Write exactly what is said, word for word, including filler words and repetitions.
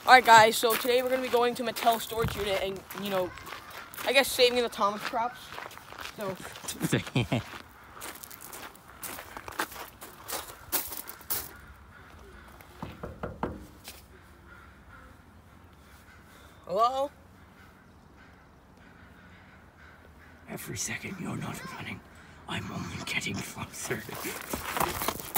Alright guys, so today we're going to be going to Mattel storage unit and, you know, I guess saving the Thomas props. So. Hello? Every second you're not running, I'm only getting closer.